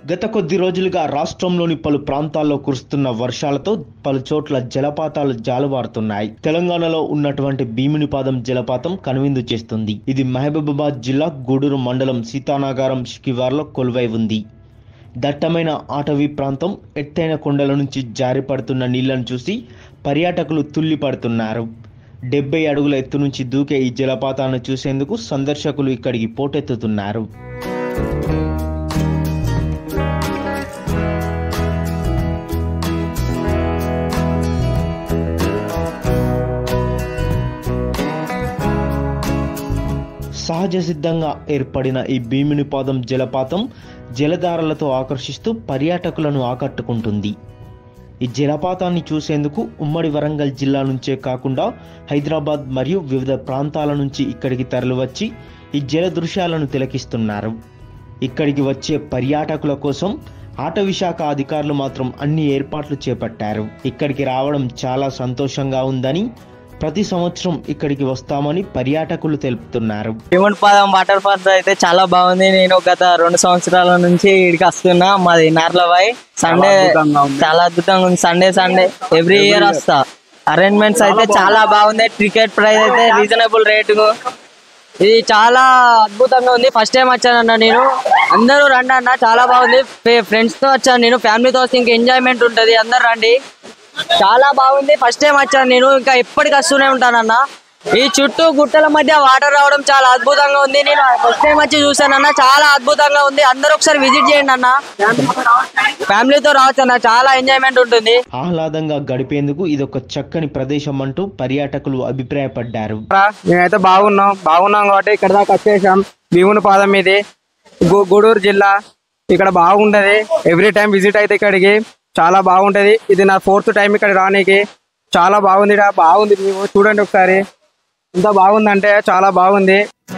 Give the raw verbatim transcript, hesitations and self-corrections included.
గత కొద్ది రోజులుగా రాష్ట్రంలోని పలు ప్రాంతాల్లో కురుస్తున్న వర్షాలతో పలు చోట్ల జలపాతాలు జాలువారుతున్నాయి. తెలంగాణలో ఉన్నటువంటి భీమునిపాదం జలపాతం కనువిందు చేస్తుంది. ఇది మహబూబాబాద్ జిల్లా గూడూరు మండలం సీతానాగారం శివార్లో కొలువై ఉంది. దట్టమైన అటవీ ప్రాంతం, ఎత్తైన కొండల నుంచి జారిపడుతున్న నీళ్లను చూసి పర్యాటకులు తుల్లిపడుతున్నారు. డెబ్బై అడుగుల ఎత్తు నుంచి దూకే ఈ జలపాతాన్ని చూసేందుకు సందర్శకులు ఇక్కడికి పోటెత్తుతున్నారు. సహజ సిద్ధంగా ఏర్పడిన ఈ భీమునిపాదం జలపాతం జలధారలతో ఆకర్షిస్తూ పర్యాటకులను ఆకట్టుకుంటుంది. ఈ జలపాతాన్ని చూసేందుకు ఉమ్మడి వరంగల్ జిల్లా నుంచే కాకుండా హైదరాబాద్ మరియు వివిధ ప్రాంతాల నుంచి ఇక్కడికి తరలివచ్చి ఈ జల దృశ్యాలను తిలకిస్తున్నారు. ఇక్కడికి వచ్చే పర్యాటకుల కోసం అటవీ శాఖ అధికారులు మాత్రం అన్ని ఏర్పాట్లు చేపట్టారు. ఇక్కడికి రావడం చాలా సంతోషంగా ఉందని, ప్రతి సంవత్సరం ఇక్కడికి వస్తామని పర్యాటకులు తెలుపుతున్నారు. భీమునిపాదం వాటర్ ఫాల్స్ అయితే చాలా బాగుంది. నేను గత రెండు సంవత్సరాల నుంచి ఇక్కడికి వస్తున్నా. మాది నార్లబాయ్. సండే చాలా అద్భుతంగా ఉంది. సండే సండే ఎవ్రీ ఇయర్ వస్తా. అరేంజ్మెంట్స్ అయితే చాలా బాగుంది. టికెట్ ప్రైస్ అయితే రీజనబుల్ రేటు. ఇది చాలా అద్భుతంగా ఉంది. ఫస్ట్ టైం వచ్చానన్న నేను. అందరూ రండి అన్న, చాలా బాగుంది. ఫ్రెండ్స్ తో వచ్చాను నేను. ఫ్యామిలీతో వస్తే ఇంకా ఎంజాయ్మెంట్ ఉంటుంది. అందరు రండి, చాలా బాగుంది. ఫస్ట్ టైం వచ్చాను నేను, ఇంకా ఎప్పటికి వస్తూనే ఉంటానన్న. ఈ చుట్టూ గుట్టల మధ్య వాటర్ రావడం చాలా అద్భుతంగా ఉంది. నేను ఫస్ట్ టైం వచ్చి చూసానన్న, చాలా అద్భుతంగా ఉంది. అందరూ ఒకసారి విజిట్ చేయండి అన్న, ఫ్యామిలీతో రావచ్చు అన్న, చాలా ఎంజాయ్మెంట్ ఉంటుంది. ఆహ్లాదంగా గడిపేందుకు ఇది ఒక చక్కని ప్రదేశం అంటూ పర్యాటకులు అభిప్రాయపడ్డారు. మేమైతే బాగున్నాం బాగున్నాం కాబట్టి ఇక్కడ దాకా వచ్చేసాం. భీమునిపాదం ఇది గూడూరు జిల్లా. ఇక్కడ బాగుంటది. ఎవ్రీ టైం విజిట్ అయితే ఇక్కడికి చాలా బాగుంటది. ఇది నా ఫోర్త్ టైం ఇక్కడ రానికి. చాలా బాగుంది. బాగుంది, చూడండి ఒకసారి ఎంత బాగుందంటే చాలా బాగుంది.